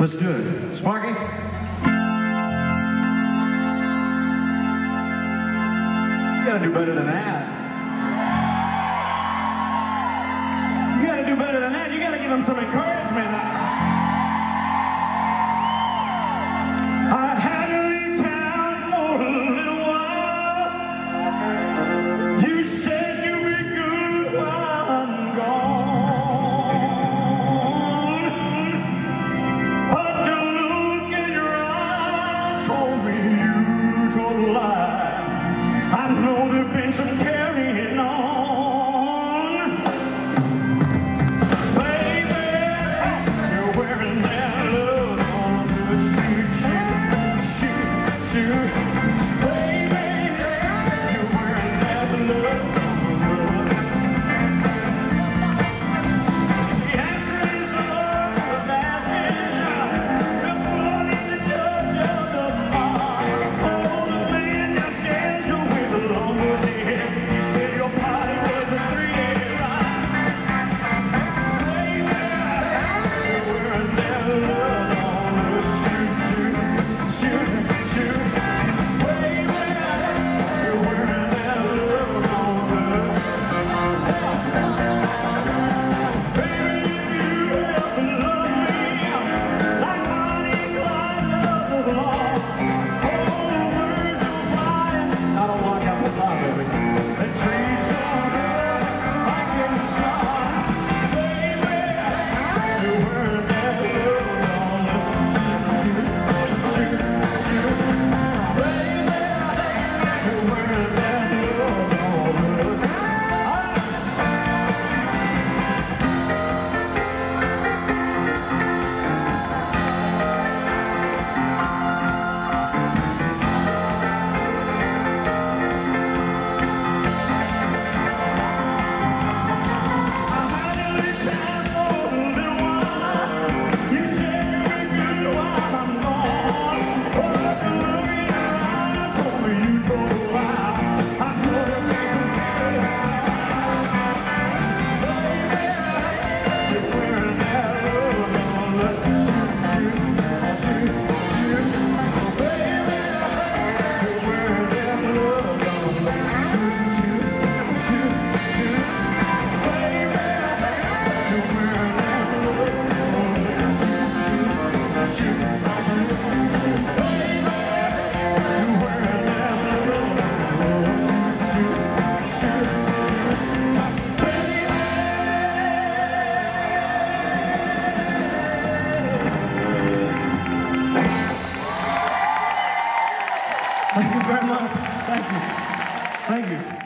Let's do it. Sparky? You gotta do better than that. You gotta do better than that. You gotta give them some encouragement. I had to leave town for a little while. You said you'd be good while I'm gone. But the look in your eye told me you told a lie. I know there've been some carrying on. Baby, you're wearing that love on the shoot. Baby, you're wearing that love on the answer is love, but that's it. The flood is the judge of the mark. Oh, the man downstairs with the longest hair. You said your party was a 3-day ride. Baby, you're wearing that love on the shoot. Baby, you're wearing that love on the. Baby, if you ever love me like Bonnie and Clyde love the law, oh, birds are flying. I don't want apple pie, baby. The trees are red, like in the sun. Baby, you're wearing that love on the shoot. Baby, you're wearing that love on the. Thank you very much. Thank you. Thank you.